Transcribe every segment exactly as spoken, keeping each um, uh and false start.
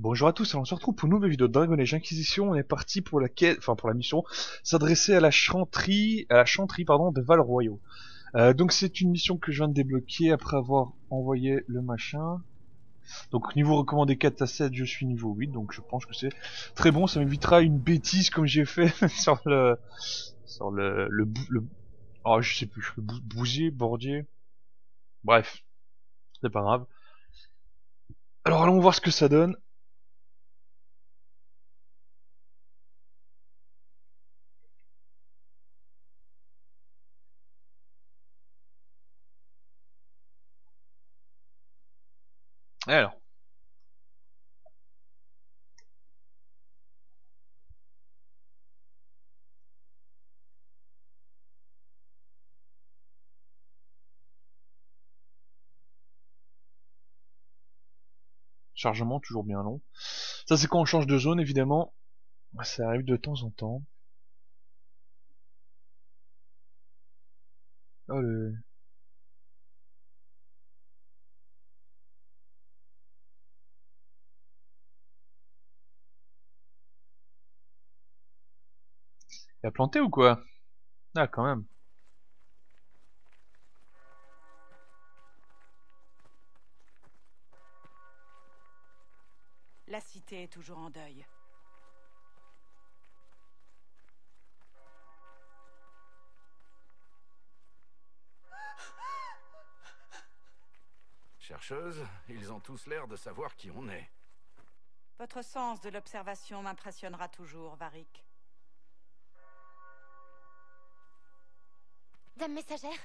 Bonjour à tous, alors on se retrouve pour une nouvelle vidéo de Dragon Age Inquisition. On est parti pour la quête, enfin pour la mission, s'adresser à la chanterie, à la chanterie pardon de Val-Royaux. Euh, donc c'est une mission que je viens de débloquer après avoir envoyé le machin. Donc niveau recommandé quatre à sept, je suis niveau huit, donc je pense que c'est très bon. Ça m'évitera une bêtise comme j'ai fait sur le, sur le, le, bou- le, oh je sais plus, le bou- bousier, bordier. Bref, c'est pas grave. Alors allons voir ce que ça donne. Alors. Chargement toujours bien long. Ça c'est quand on change de zone évidemment. Ça arrive de temps en temps. Oh le... Il a planté ou quoi? Ah quand même. La cité est toujours en deuil. Chercheuse, ils ont tous l'air de savoir qui on est. Votre sens de l'observation m'impressionnera toujours, Varric. Dame messagère,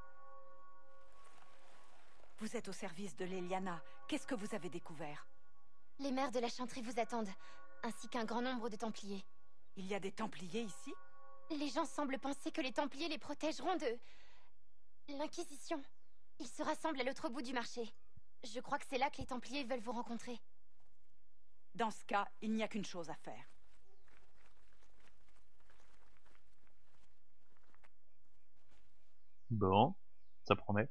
Vous êtes au service de l'Eliana. Qu'est-ce que vous avez découvert? les mères de la chanterie vous attendent, ainsi qu'un grand nombre de Templiers. Il y a des Templiers ici? Les gens semblent penser que les Templiers les protégeront de... l'Inquisition. Ils se rassemblent à l'autre bout du marché. Je crois que c'est là que les Templiers veulent vous rencontrer. Dans ce cas, il n'y a qu'une chose à faire. Bon, ça promet.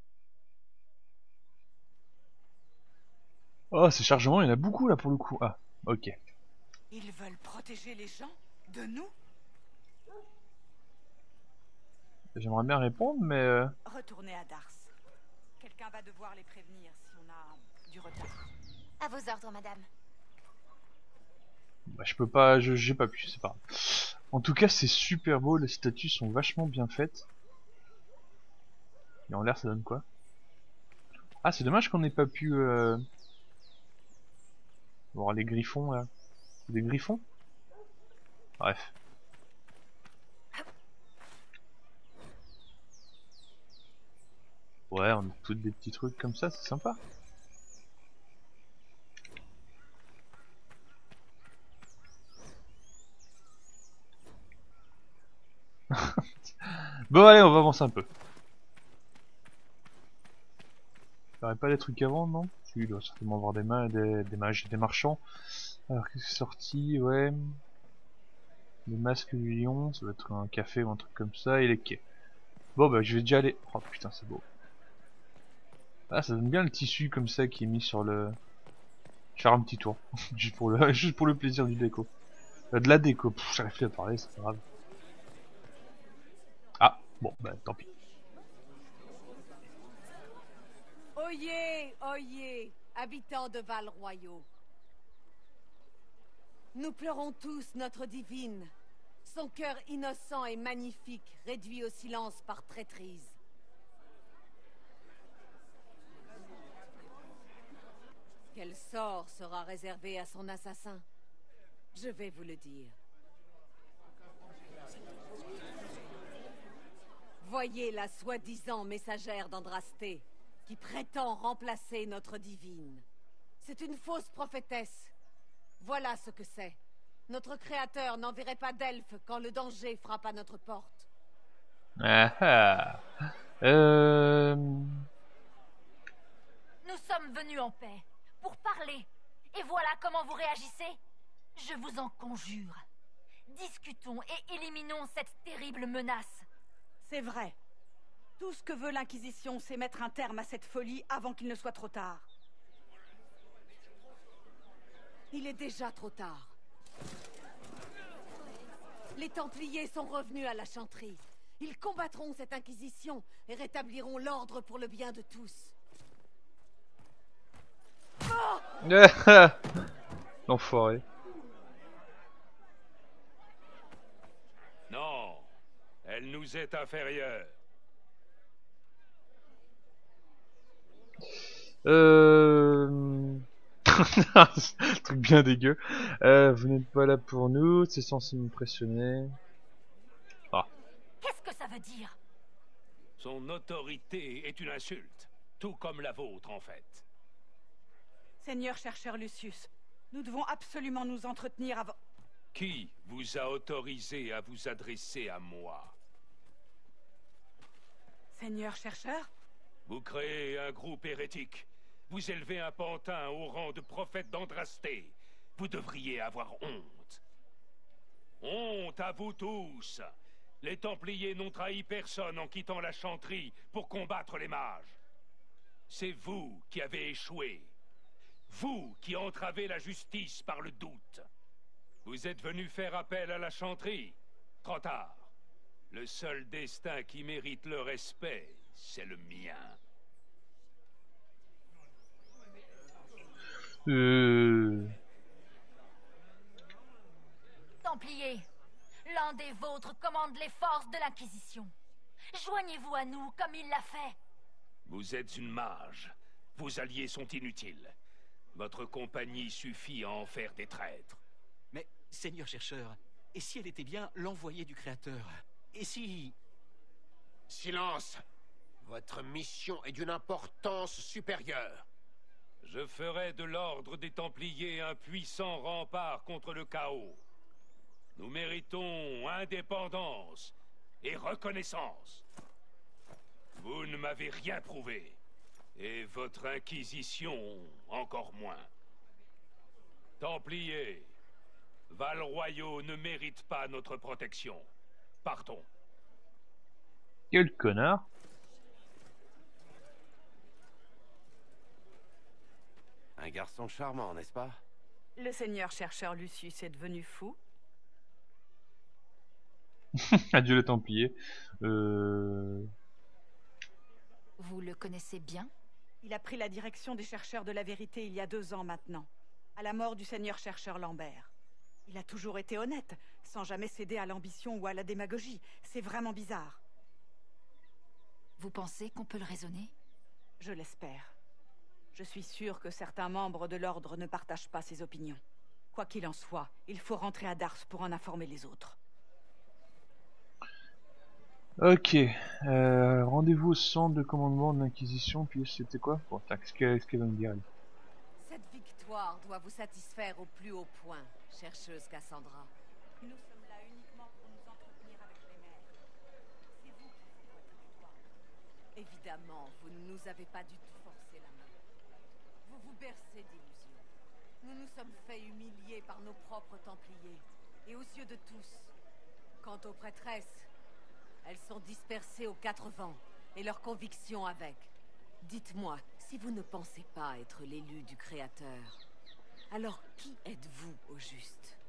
Oh, ces chargements, il y en a beaucoup là pour le coup. Ah, ok. Ils veulent protéger les gens? De nous? J'aimerais bien répondre, mais... euh, Retournez à Dars. Quelqu'un va devoir les prévenir si on a du retard. À vos ordres, madame. bah, je peux pas... je- J'ai pas pu, c'est pas grave. En tout cas, c'est super beau, les statues sont vachement bien faites. Et en l'air, ça donne quoi? Ah, c'est dommage qu'on ait pas pu... Euh... voir les griffons, là. Des griffons? Bref. Ouais, on a toutes des petits trucs comme ça, c'est sympa. Bon, allez, on va avancer un peu. Il y aurait pas des trucs avant, non? Si, il doit certainement avoir des, ma des, des mages et des marchands. Alors, qu'est-ce qui est sorti? Ouais. Le masque du lion, ça doit être un café ou un truc comme ça, et les quais. Bon, bah, je vais déjà aller. Oh putain, c'est beau. Ah, ça donne bien le tissu comme ça qui est mis sur le. Je vais faire un petit tour. juste, pour le... juste pour le plaisir du déco. Euh, de la déco. Pff, j'arrive plus à parler, c'est pas grave. Ah, bon, bah, tant pis. Oyez, oyez, habitants de Val-Royaux. Nous pleurons tous notre divine, son cœur innocent et magnifique, réduit au silence par traîtrise. Quel sort sera réservé à son assassin? Je vais vous le dire. Voyez la soi-disant messagère d'Andrasté, qui prétend remplacer notre divine. C'est une fausse prophétesse. Voilà ce que c'est. Notre créateur n'enverrait pas d'elfes quand le danger frappe à notre porte. Ah ah. Euh... Nous sommes venus en paix, pour parler. Et voilà comment vous réagissez. Je vous en conjure. Discutons et éliminons cette terrible menace. C'est vrai. Tout ce que veut l'Inquisition, c'est mettre un terme à cette folie avant qu'il ne soit trop tard. Il est déjà trop tard. Les Templiers sont revenus à la chanterie. Ils combattront cette Inquisition et rétabliront l'ordre pour le bien de tous. L'enfoiré. Non, elle nous est inférieure. Euh... truc bien dégueu. Euh, vous n'êtes pas là pour nous, c'est censé m'impressionner. Ah. Qu'est-ce que ça veut dire? Son autorité est une insulte, tout comme la vôtre en fait. Seigneur chercheur Lucius, nous devons absolument nous entretenir avant... Qui vous a autorisé à vous adresser à moi? Seigneur chercheur? Vous créez un groupe hérétique. Vous élevez un pantin au rang de prophète d'Andrasté. Vous devriez avoir honte. Honte à vous tous. Les Templiers n'ont trahi personne en quittant la chanterie pour combattre les mages. C'est vous qui avez échoué. Vous qui entravez la justice par le doute. Vous êtes venu faire appel à la chanterie. Trop tard. Le seul destin qui mérite le respect, c'est le mien. Euh... Templiers, l'un des vôtres commande les forces de l'Inquisition. Joignez-vous à nous comme il l'a fait. Vous êtes une mage. Vos alliés sont inutiles. Votre compagnie suffit à en faire des traîtres. Mais, Seigneur chercheur, et si elle était bien l'envoyée du Créateur? Et si... Silence! Votre mission est d'une importance supérieure. Je ferai de l'ordre des Templiers un puissant rempart contre le chaos. Nous méritons indépendance et reconnaissance. Vous ne m'avez rien prouvé. Et votre Inquisition, encore moins. Templiers, Val-Royaux ne mérite pas notre protection. Partons. Quel connard. Un garçon charmant, n'est-ce pas? Le seigneur chercheur Lucius est devenu fou? Adieu les Templiers. Euh... Vous le connaissez bien? Il a pris la direction des chercheurs de la vérité il y a deux ans maintenant, à la mort du seigneur chercheur Lambert. Il a toujours été honnête, sans jamais céder à l'ambition ou à la démagogie. C'est vraiment bizarre. Vous pensez qu'on peut le raisonner? Je l'espère. Je suis sûre que certains membres de l'ordre ne partagent pas ses opinions. Quoi qu'il en soit, il faut rentrer à Dars pour en informer les autres. Ok, euh, rendez-vous au centre de commandement de l'Inquisition, puis c'était quoi? Bon, qu'est-ce qu'elle qu va me dire? Cette victoire doit vous satisfaire au plus haut point, chercheuse Cassandra. Nous sommes là uniquement pour nous entretenir avec les mères. C'est vous qui faites votre victoire. Évidemment, vous ne nous avez pas du tout forcé la main. Vous vous bercez d'illusions. Nous nous sommes fait humilier par nos propres Templiers, et aux yeux de tous. Quant aux prêtresses, elles sont dispersées aux quatre vents, et leurs convictions avec. Dites-moi, si vous ne pensez pas être l'élu du Créateur, alors qui êtes-vous au juste?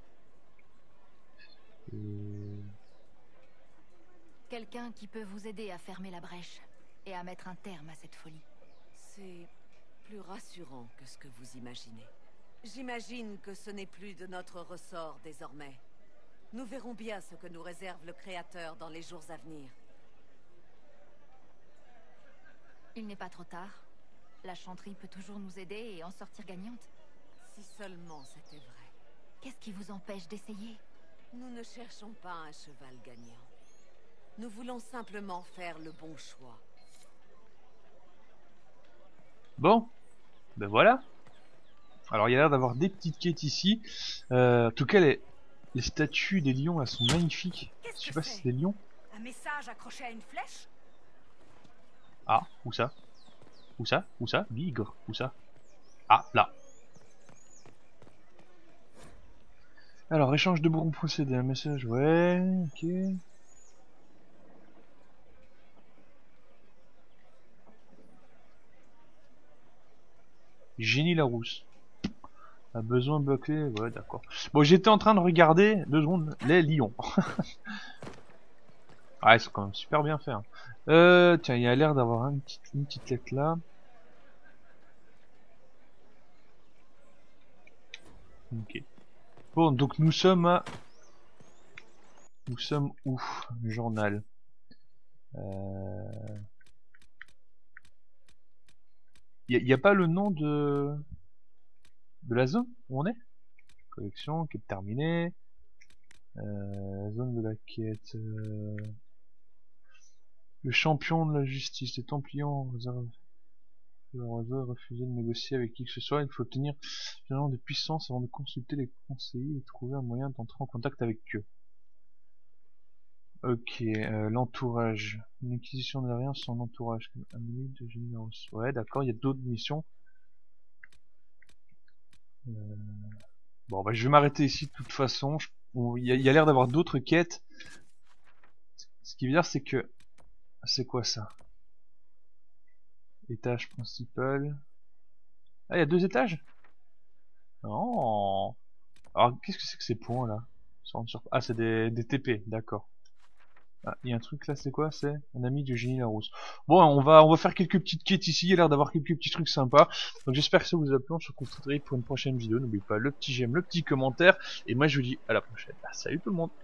euh... Quelqu'un qui peut vous aider à fermer la brèche et à mettre un terme à cette folie. C'est plus rassurant que ce que vous imaginez. J'imagine que ce n'est plus de notre ressort désormais. Nous verrons bien ce que nous réserve le Créateur dans les jours à venir. Il n'est pas trop tard. La chanterie peut toujours nous aider et en sortir gagnante. Si seulement c'était vrai. Qu'est-ce qui vous empêche d'essayer? Nous ne cherchons pas un cheval gagnant. Nous voulons simplement faire le bon choix. Bon, ben voilà. Alors il y a l'air d'avoir des petites quêtes ici. Euh, en tout cas, les, les statues des lions, elles sont magnifiques. Je sais pas si c'est des lions. Un message accroché à une flèche? Ah, où ça? Où ça? Où ça? Bigre, où ça? Ah, là. Alors, échange de bons procédés, un message, ouais, ok. Génie Larousse. A besoin de bloquer, ouais d'accord. Bon, j'étais en train de regarder, deux secondes, les lions. Ah, ils sont quand même super bien faits. Hein. Euh, tiens, il y a l'air d'avoir une petite, une petite lettre là. Ok. Bon, donc nous sommes à... Nous sommes où? Journal. Euh... Il n'y a, a pas le nom de... de la zone où on est? Collection, quête terminée. Euh, zone de la quête. Euh... Le champion de la justice. Les Templiers ont réservé. Le réseau a refusé de négocier avec qui que ce soit. Il faut obtenir suffisamment de puissance avant de consulter les conseillers et trouver un moyen d'entrer en contact avec eux. Ok, euh, l'entourage. Une acquisition de rien sans entourage. Un ennemi de généros. Ouais, d'accord, il y a d'autres missions. Euh... Bon, bah, je vais m'arrêter ici de toute façon. Je... Bon, il y a, y a l'air d'avoir d'autres quêtes. Ce qui veut dire, c'est que... C'est quoi ça? Étage principal. Ah, il y a deux étages? Oh. Alors, qu'est-ce que c'est que ces points là? Ah, c'est des, des T P, d'accord. Ah, il y a un truc là, c'est quoi? C'est un ami du génie Larousse. Bon, on va, on va faire quelques petites quêtes ici, il y a l'air d'avoir quelques petits trucs sympas. Donc j'espère que ça vous a plu, on se retrouve très vite pour une prochaine vidéo. N'oubliez pas le petit j'aime, le petit commentaire. Et moi je vous dis à la prochaine. Ah, salut tout le monde!